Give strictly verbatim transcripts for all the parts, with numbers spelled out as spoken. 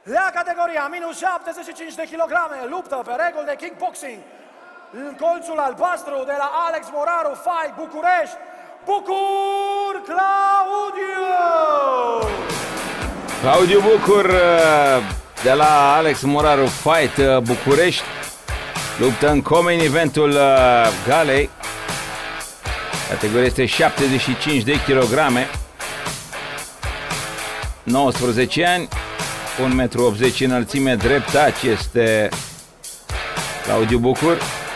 La categoria minus șaptezeci și cinci de kilograme, luptă pe reguli de kickboxing. În colțul albastru de la Alex Moraru Fight București, Bucur Claudiu! Claudiu Bucur de la Alex Moraru Fight București luptă în co-main eventul galei. Categoria este șaptezeci și cinci de kilograme, nouăsprezece ani, un metru optzeci înălțime, dreptaci este Claudiu Bucur,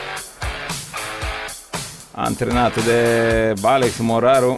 antrenat de Alex Moraru.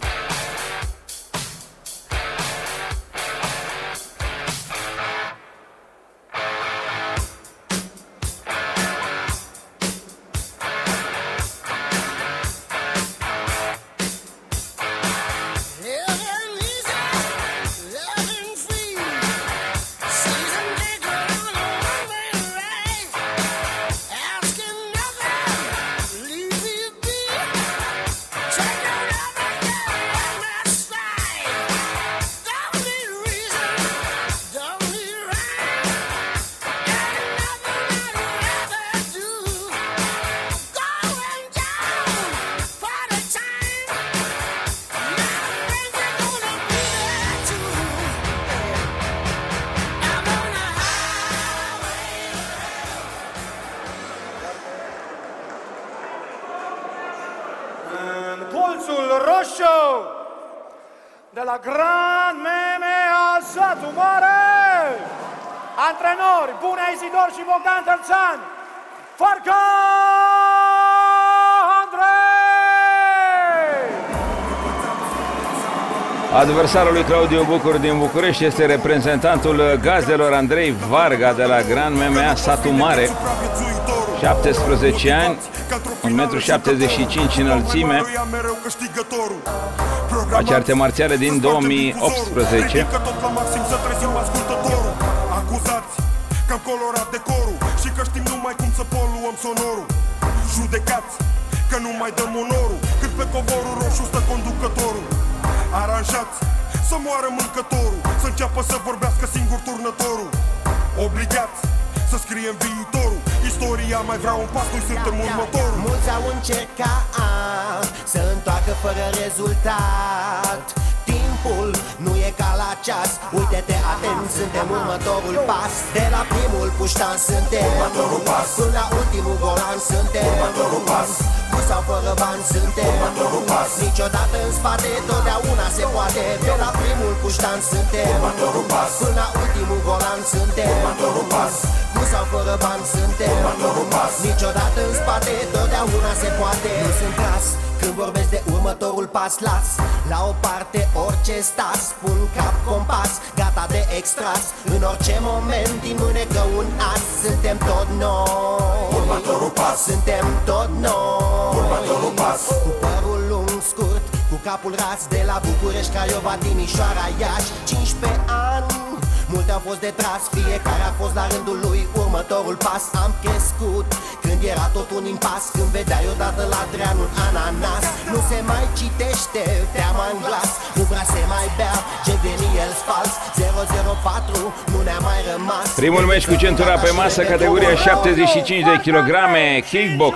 Colțul roșu de la Grand M M A Satu Mare, antrenori Bune Isidor și Bogdan Tărțan, Farca Andrei. Adversarul lui Claudiu Bucur din București este reprezentantul gazdelor Andrei Varga de la Grand M M A Satu Mare, șaptesprezece ani, un metru șaptezeci și cinci înălțime, face arte marțiale din două mii optsprezece. Acuzați că am colorat decorul și că știm numai cum să poluăm sonorul. Judecați că nu mai dăm onorul când pe covorul roșu stă conducătorul. Aranjați să moară mâncătorul, să înceapă să vorbească singur turnătorul. Obligați să scriem viitorul, istoria mai vrea un pas, noi suntem următorul. Mulți au încercat să întoarcă fără rezultat. Timpul nu e ca la ceas, uite-te atent, suntem următorul pas. De la primul puștan suntem următorul pas, până la ultimul golan suntem următorul pas. Cu sau fără bani suntem următorul pas, niciodată în spate, totdeauna se poate. De la primul puștan suntem următorul pas, până la ultimul golan suntem următorul pas. Cu sau fără bani suntem următorul pas, niciodată în spate, totdeauna se poate. Nu sunt tras când vorbesc de următorul pas, las la o parte orice stas, pun cap compas, gata de extras. În orice moment din mânecă un as, suntem tot noi. Următorul pas, suntem tot noi. Următorul pas, cu părul lung, scurt, cu capul ras, de la București, Craiova, Timișoara, Iași, cincisprezece ani. Multe au fost de tras, fiecare a fost la rândul lui. Următorul pas, am crescut când era tot un impas, când vedeai odată la Drean un ananas. Nu se mai citește teama în glas, nu vrea să mai bea, ce veni el fals. Zero zero patru, nu ne-a mai rămas. Primul meci cu centura pe masă, categoria șaptezeci și cinci de kilograme, kickbox.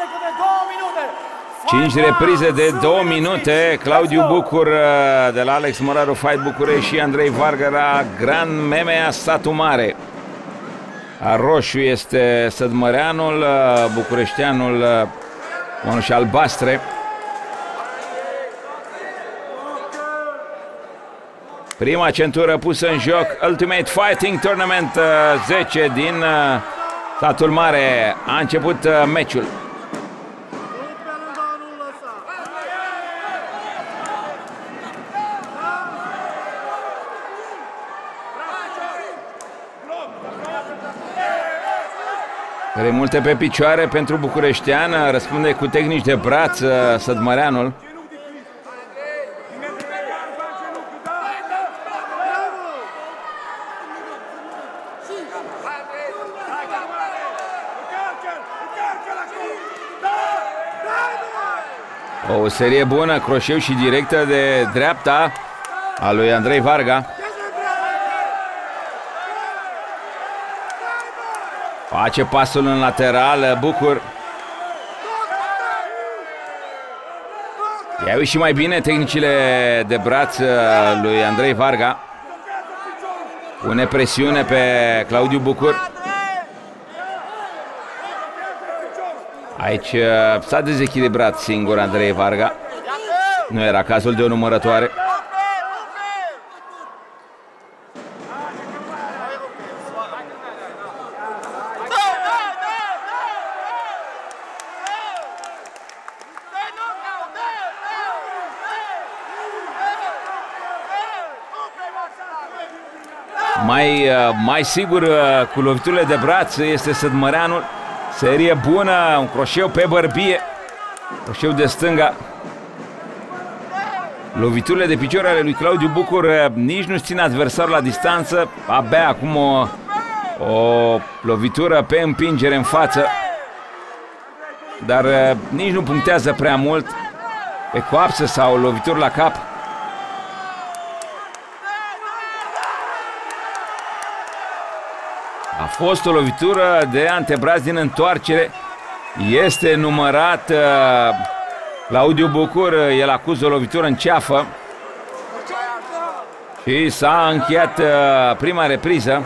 cinci reprize de două minute. Claudiu Bucur de la Alex Moraru Fight București și Andrei Varga la Grand M M A Satu Mare. A roșu este Sădmăreanul, bucureșteanul Monuș albastre. Prima centură pusă în joc, Ultimate Fighting Tournament zece din Satul Mare. A început meciul. Are multe pe picioare pentru bucureștean, răspunde cu tehnici de braț Sădmăreanul. O serie bună, croșeu și directă de dreapta a lui Andrei Varga. Face pasul în lateral, Bucur. I-au ieșit mai bine tehnicile de braț lui Andrei Varga. Pune presiune pe Claudiu Bucur. Aici s-a dezechilibrat singur Andrei Varga. Nu era cazul de o numărătoare. Mai, mai sigur cu loviturile de braț este Sădmăreanul. Serie bună, un croșeu pe bărbie. Croșeu de stânga. Loviturile de picior ale lui Claudiu Bucur nici nu țin adversarul la distanță. Abia acum o, o lovitură pe împingere în față. Dar nici nu punctează prea mult pe coapsă sau lovituri la cap. A fost o lovitură de antebraz din întoarcere. Este numărat. Claudiu Bucur, el acuză o lovitură în ceafă. Și s-a încheiat prima repriză.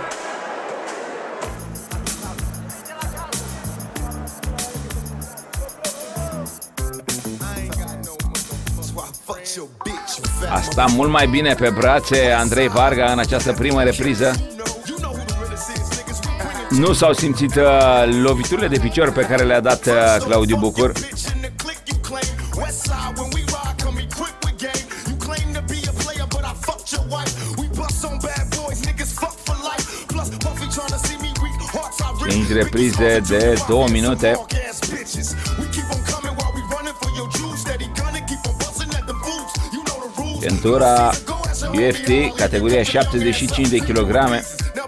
A stat mult mai bine pe brațe Andrei Varga în această primă repriză. Nu s-au simțit uh, loviturile de picior pe care le-a dat uh, Claudiu Bucur. cinci reprize de două minute. Centura U F C, categoria șaptezeci și cinci de kilograme.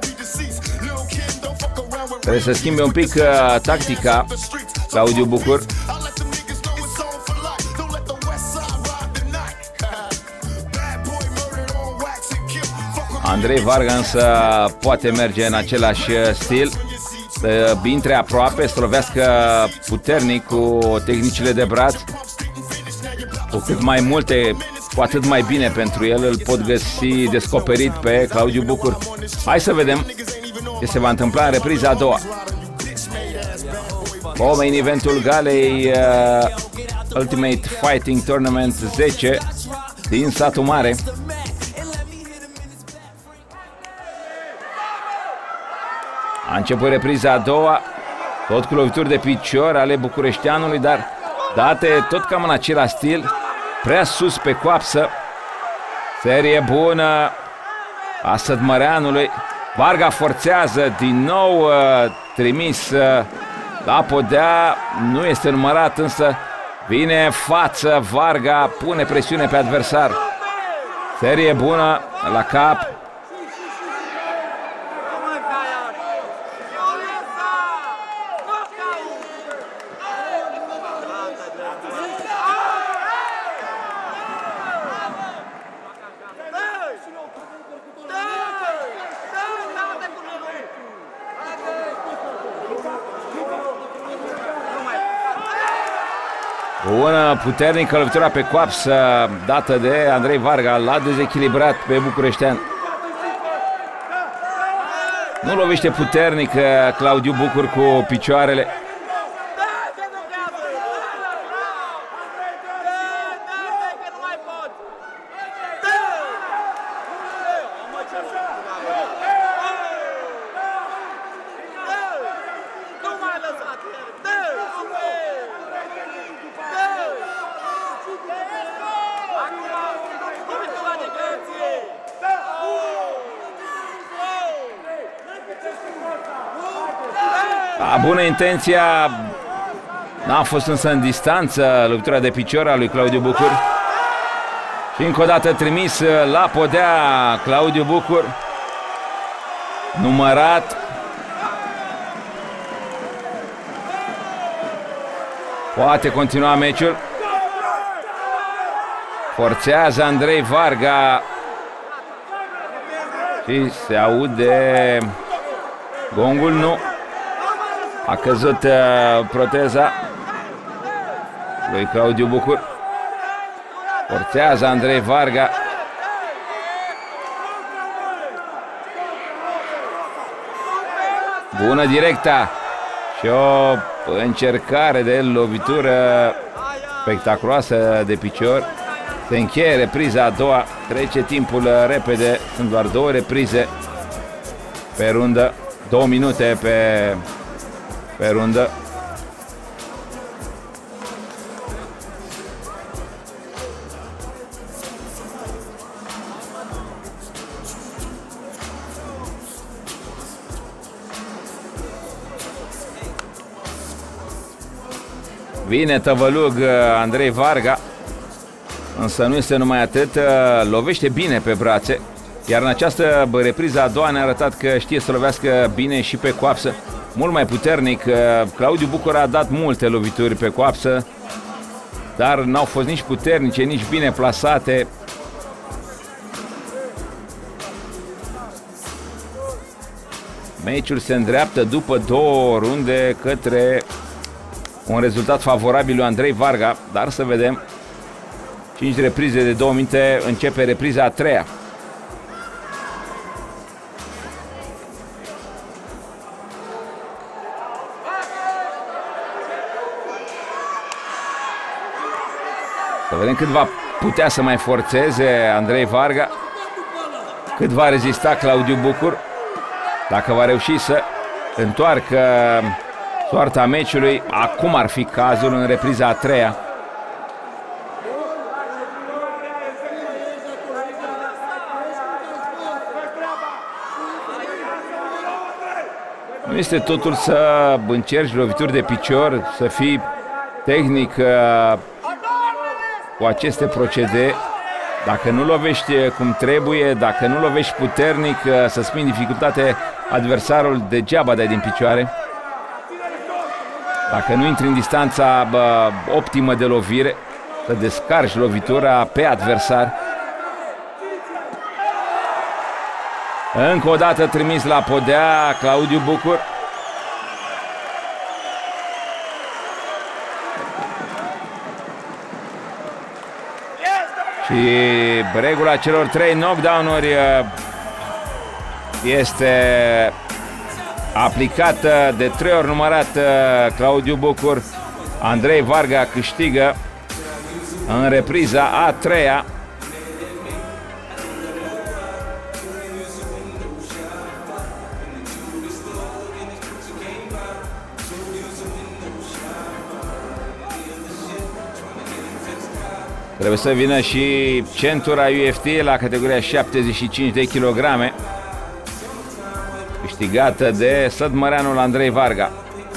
Trebuie să schimbe un pic uh, tactica Claudiu Bucur. Andrei Varga însă poate merge în același stil, să intre aproape, să lovească puternic cu tehnicile de braț. Cu cât mai multe, cu atât mai bine pentru el, îl pot găsi descoperit pe Claudiu Bucur. Hai să vedem ce se va întâmpla în repriza a doua. Main eventul galei uh, Ultimate Fighting Tournament zece din Satul Mare. A început repriza a doua, tot cu lovituri de picior ale bucureșteanului, dar date tot cam în același stil, prea sus pe coapsă. Serie bună a Sădmăreanului. Varga forțează din nou, uh, trimis uh, la podea, nu este numărat, însă vine față Varga, pune presiune pe adversar. Serie bună la cap. Bună, puternică lovitura pe coapsă dată de Andrei Varga, l-a dezechilibrat pe bucureștean. Nu lovește puternic Claudiu Bucur cu picioarele. A, bună intenția, n-a fost însă în distanță lovitura de picior a lui Claudiu Bucur. Și încă o dată trimis la podea Claudiu Bucur. Numărat. Poate continua meciul. Forțează Andrei Varga. Și se aude gongul, nu. A căzut uh, proteza lui Claudiu Bucur. Forțează Andrei Varga. Bună directa și o încercare de lovitură spectaculoasă de picior. Se încheie repriza a doua, trece timpul repede, sunt doar două reprize pe rundă, două minute pe, pe rundă. Vine tăvălug Andrei Varga, însă nu este numai atât, lovește bine pe brațe, iar în această repriză a doua ne-a arătat că știe să lovească bine și pe coapsă, mult mai puternic. Claudiu Bucur a dat multe lovituri pe coapsă, dar n-au fost nici puternice, nici bine plasate. Meciul se îndreaptă după două runde către un rezultat favorabil lui Andrei Varga, dar să vedem. cinci reprize de două minute, începe repriza a treia. Să vedem cât va putea să mai forțeze Andrei Varga, cât va rezista Claudiu Bucur, dacă va reuși să întoarcă soarta meciului. Acum ar fi cazul în repriza a treia. Nu este totul să încerci lovituri de picior, să fii tehnic cu aceste procedee. Dacă nu lovești cum trebuie, dacă nu lovești puternic, să spui în dificultate adversarul, degeaba dai din picioare. Dacă nu intri în distanța bă, optimă de lovire, să descarci lovitura pe adversar. Încă o dată trimis la podea Claudiu Bucur. Și regula celor trei knockdown-uri este aplicată de trei ori numărat Claudiu Bucur. Andrei Varga câștigă în repriza a treia. Trebuie să vină și centura U F C la categoria șaptezeci și cinci de kilograme, câștigată de sădmăreanul Andrei Varga.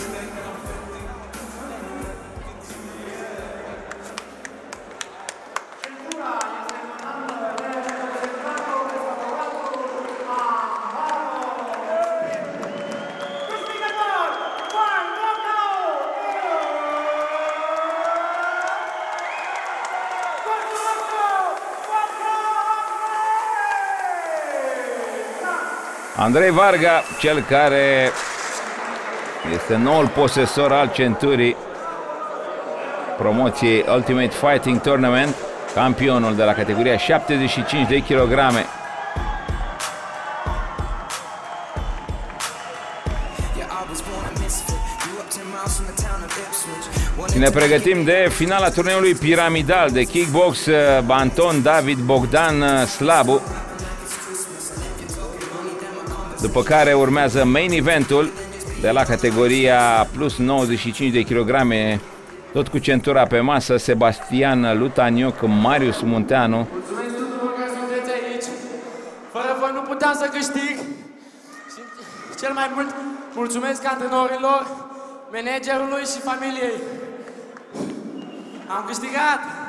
Andrei Varga, cel care este noul posesor al centurii promoției Ultimate Fighting Tournament, campionul de la categoria șaptezeci și cinci de kilograme. Și ne pregătim de finala turneului piramidal de kickbox Anton David Bogdan Slabu, după care urmează main eventul de la categoria plus nouăzeci și cinci de kilograme, tot cu centura pe masă, Sebastian Lutanioc, Marius Munteanu. Mulțumesc tuturor că sunteți aici. Fără voi nu puteam să câștig. Și cel mai mult mulțumesc antrenorilor, managerului și familiei. Am câștigat!